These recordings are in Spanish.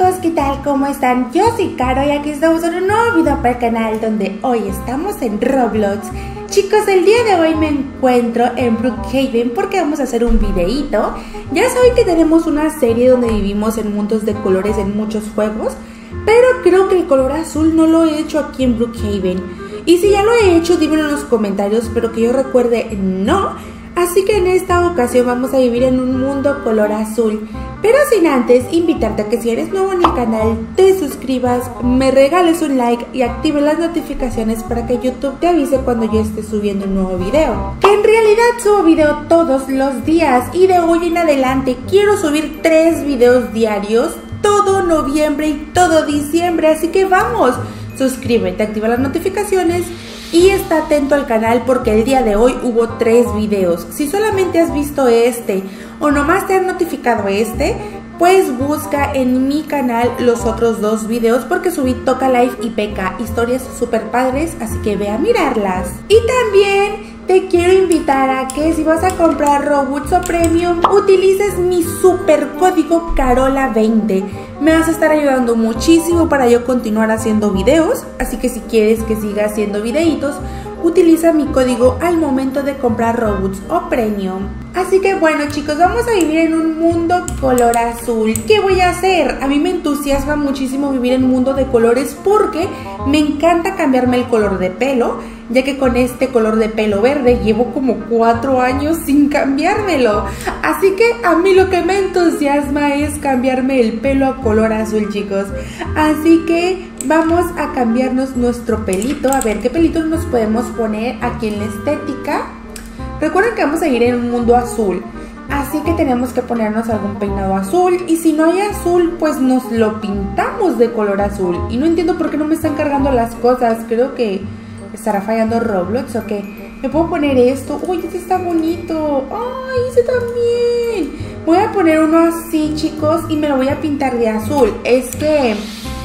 chicos, ¿qué tal? ¿Cómo están? Yo soy Caro y aquí estamos en un nuevo video para el canal donde hoy estamos en Roblox. Chicos, el día de hoy me encuentro en Brookhaven porque vamos a hacer un videíto. Ya saben que tenemos una serie donde vivimos en mundos de colores en muchos juegos, pero creo que el color azul no lo he hecho aquí en Brookhaven. Y si ya lo he hecho, dímelo en los comentarios, pero que yo recuerde, no. Así que en esta ocasión vamos a vivir en un mundo color azul. Pero sin antes invitarte a que si eres nuevo en el canal, te suscribas, me regales un like y active las notificaciones para que YouTube te avise cuando yo esté subiendo un nuevo video. Que en realidad subo video todos los días y de hoy en adelante quiero subir 3 videos diarios, todo noviembre y todo diciembre, así que vamos, suscríbete, activa las notificaciones y está atento al canal porque el día de hoy hubo 3 videos. Si solamente has visto este o nomás te han notificado este, pues busca en mi canal los otros 2 videos porque subí Toca Life y PK, historias súper padres, así que ve a mirarlas. Y también te quiero invitar a que si vas a comprar Robux o Premium, utilices mi super código Carola20. Me vas a estar ayudando muchísimo para yo continuar haciendo videos, así que si quieres que siga haciendo videitos, utiliza mi código al momento de comprar Robux o Premium. Así que bueno chicos, vamos a vivir en un mundo color azul. ¿Qué voy a hacer? A mí me entusiasma muchísimo vivir en un mundo de colores porque me encanta cambiarme el color de pelo, ya que con este color de pelo verde llevo como 4 años sin cambiármelo. Así que a mí lo que me entusiasma es cambiarme el pelo a color azul, chicos. Así que vamos a cambiarnos nuestro pelito. A ver qué pelitos nos podemos poner aquí en la estética. Recuerden que vamos a ir en un mundo azul, así que tenemos que ponernos algún peinado azul. Y si no hay azul, pues nos lo pintamos de color azul. Y no entiendo por qué no me están cargando las cosas. Creo que estará fallando Roblox o qué. Me puedo poner esto. Uy, este está bonito. Ay, ese también. Voy a poner uno así, chicos, y me lo voy a pintar de azul. Es que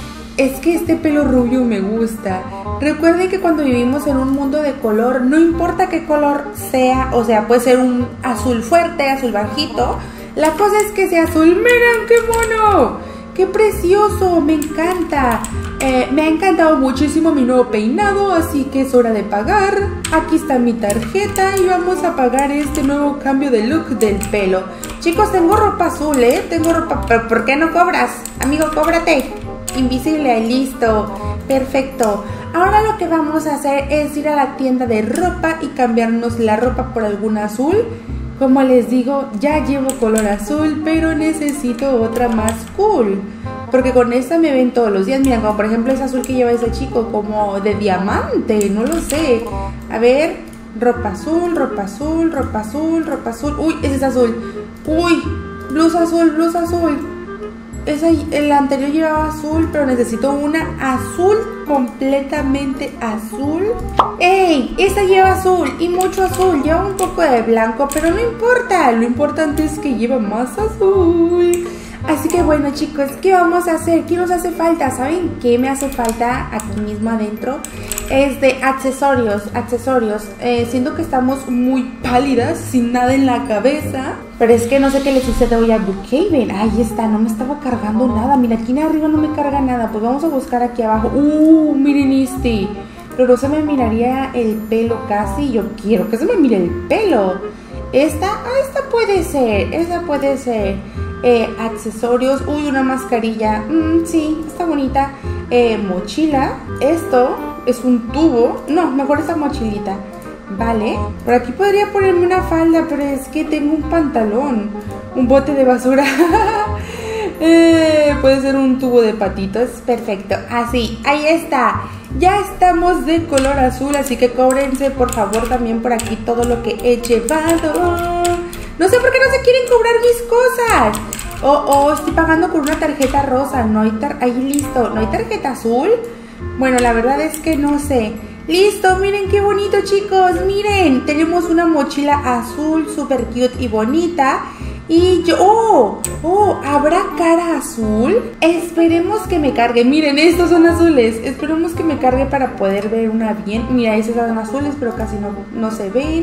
este pelo rubio me gusta. Recuerden que cuando vivimos en un mundo de color, no importa qué color sea, o sea, puede ser un azul fuerte, azul bajito. La cosa es que sea azul. ¡Miren qué mono! ¡Qué precioso! Me encanta. Me ha encantado muchísimo mi nuevo peinado, así que es hora de pagar. Aquí está mi tarjeta y vamos a pagar este nuevo cambio de look del pelo. Chicos, tengo ropa azul, tengo ropa... ¿Pero por qué no cobras? Amigo, cóbrate. Invisible, listo, perfecto. Ahora lo que vamos a hacer es ir a la tienda de ropa y cambiarnos la ropa por alguna azul. Como les digo, ya llevo color azul, pero necesito otra más cool, porque con esta me ven todos los días. Miren, como por ejemplo ese azul que lleva ese chico, como de diamante, no lo sé. A ver, ropa azul, ropa azul, ropa azul, ropa azul. Uy, ese es azul. Uy, blusa azul, blusa azul. El anterior llevaba azul, pero necesito una azul, completamente azul. ¡Ey! Esta lleva azul y mucho azul. Lleva un poco de blanco, pero no importa. Lo importante es que lleva más azul. Así que bueno chicos, ¿qué vamos a hacer? ¿Qué nos hace falta? ¿Saben qué me hace falta aquí mismo adentro? Es de accesorios. Siento que estamos muy pálidas, sin nada en la cabeza. Pero es que no sé qué le sucede hoy a Brookhaven. Ahí está, no me estaba cargando nada. Mira, aquí en arriba no me carga nada. Pues vamos a buscar aquí abajo. Miren este. Pero no se me miraría el pelo casi. Yo quiero que se me mire el pelo. Esta puede ser. Esta puede ser. Accesorios. Uy, una mascarilla. Sí, está bonita. Mochila. Esto es un tubo. No, mejor esta mochilita. Vale, por aquí podría ponerme una falda, pero es que tengo un pantalón, un bote de basura. Puede ser un tubo de patitos, perfecto, así, ahí está. Ya estamos de color azul, así que cóbrense por favor también por aquí todo lo que he llevado. No sé por qué no se quieren cobrar mis cosas. Estoy pagando con una tarjeta rosa, ahí listo, ¿no hay tarjeta azul? Bueno, la verdad es que no sé. Listo, miren qué bonito chicos, miren, tenemos una mochila azul súper cute y bonita. Y yo, ¿habrá cara azul? Esperemos que me cargue, miren, estos son azules. Esperemos que me cargue para poder ver una bien. Mira, esos son azules, pero casi no se ven.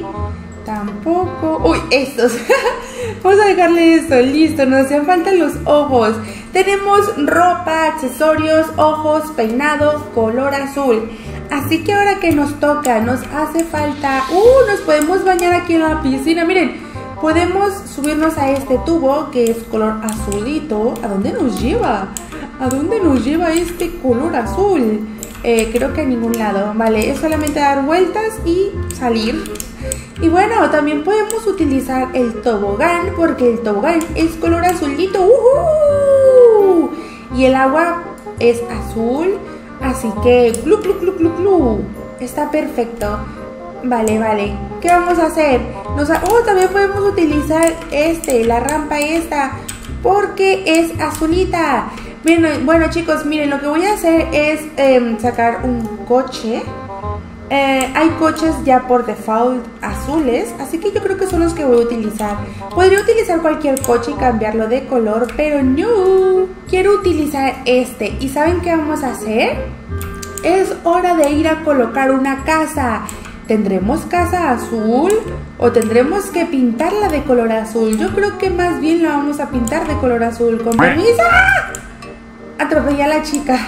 Tampoco. Uy, estos. Vamos a dejarle esto, listo, nos hacían falta los ojos. Tenemos ropa, accesorios, ojos, peinado, color azul. Así que ahora que nos toca, nos hace falta... nos podemos bañar aquí en la piscina, miren. Podemos subirnos a este tubo que es color azulito. ¿A dónde nos lleva? ¿A dónde nos lleva este color azul? Creo que a ningún lado. Vale, es solamente dar vueltas y salir. Y bueno, también podemos utilizar el tobogán, porque el tobogán es color azulito. Y el agua es azul. Así que glu, glu, glu, glu, glu. Está perfecto. Vale, vale. ¿Qué vamos a hacer? También podemos utilizar la rampa esta, porque es azulita. Bueno chicos, miren, lo que voy a hacer es sacar un coche. Hay coches ya por default azules, así que yo creo que son los que voy a utilizar. Podría utilizar cualquier coche y cambiarlo de color, pero no. Quiero utilizar este. ¿Y saben qué vamos a hacer? Es hora de ir a colocar una casa. ¿Tendremos casa azul o tendremos que pintarla de color azul? Yo creo que más bien la vamos a pintar de color azul. ¿Con permiso? Atropellé a la chica.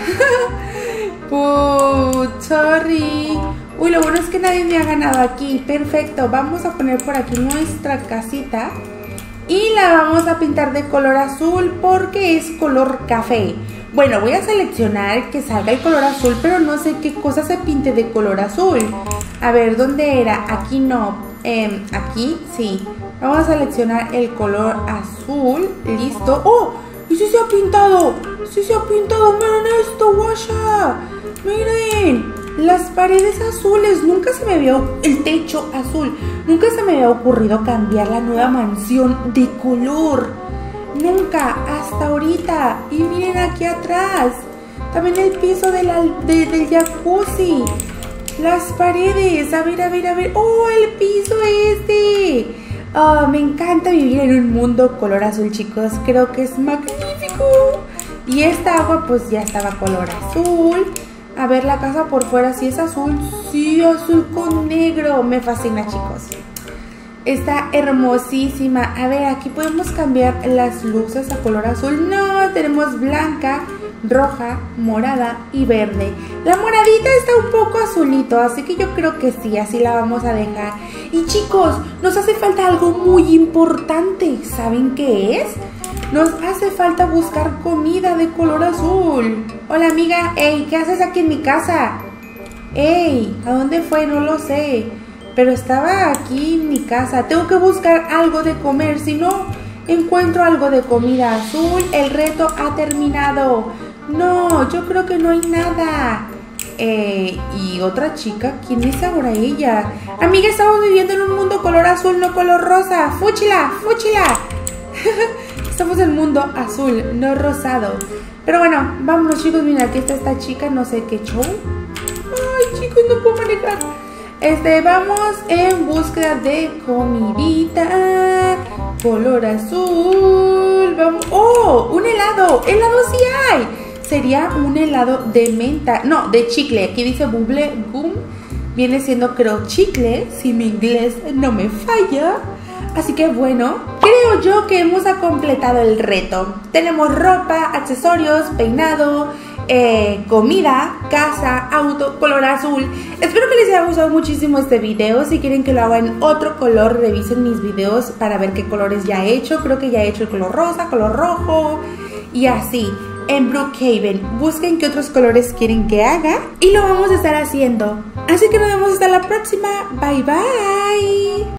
Sorry. Uy, lo bueno es que nadie me ha ganado aquí. Perfecto, vamos a poner por aquí nuestra casita y la vamos a pintar de color azul porque es color café. Bueno, voy a seleccionar que salga el color azul, pero no sé qué cosa se pinte de color azul. A ver, ¿dónde era? Aquí no. Aquí sí. Vamos a seleccionar el color azul. Listo. ¡Oh! ¡Y sí se ha pintado! ¡Sí se ha pintado! ¡Miren esto, guasha! ¡Miren! Las paredes azules. Nunca se me había... El techo azul. Nunca se me había ocurrido cambiar la nueva mansión de color. Nunca. Hasta ahorita. Y miren aquí atrás. También el piso del jacuzzi. Las paredes. A ver, a ver, a ver. ¡Oh, el piso este! Oh, me encanta vivir en un mundo color azul, chicos. Creo que es magnífico. Y esta agua pues ya estaba color azul. A ver, la casa por fuera, ¿sí es azul? Sí, azul con negro. Me fascina, chicos. Está hermosísima. A ver, aquí podemos cambiar las luces a color azul. No, tenemos blanca, roja, morada y verde. La moradita está un poco azulito, así que yo creo que sí, así la vamos a dejar. Y chicos, nos hace falta algo muy importante. ¿Saben qué es? Nos hace falta buscar comida de color azul. Hola amiga, hey, ¿qué haces aquí en mi casa? Hey, ¿a dónde fue? No lo sé, pero estaba aquí en mi casa. Tengo que buscar algo de comer, si no encuentro algo de comida azul, el reto ha terminado. No, yo creo que no hay nada. Y otra chica, ¿quién es ahora ella? Amiga, estamos viviendo en un mundo color azul, no color rosa. ¡Fúchila, fúchila! Estamos en el mundo azul, no rosado. Pero bueno, vámonos chicos, miren, aquí está esta chica, no sé qué show. Ay chicos, no puedo manejar. Vamos en búsqueda de comidita color azul. Vamos. ¡Oh! Un helado. ¡Helado sí hay! Sería un helado de menta. No, de chicle. Aquí dice bubble gum. Viene siendo, creo, chicle. Si mi inglés no me falla. Así que bueno, creo yo que hemos completado el reto. Tenemos ropa, accesorios, peinado, comida, casa, auto, color azul. Espero que les haya gustado muchísimo este video. Si quieren que lo haga en otro color, revisen mis videos para ver qué colores ya he hecho. Creo que ya he hecho el color rosa, color rojo y así. En Brookhaven, busquen qué otros colores quieren que haga y lo vamos a estar haciendo. Así que nos vemos hasta la próxima. Bye bye.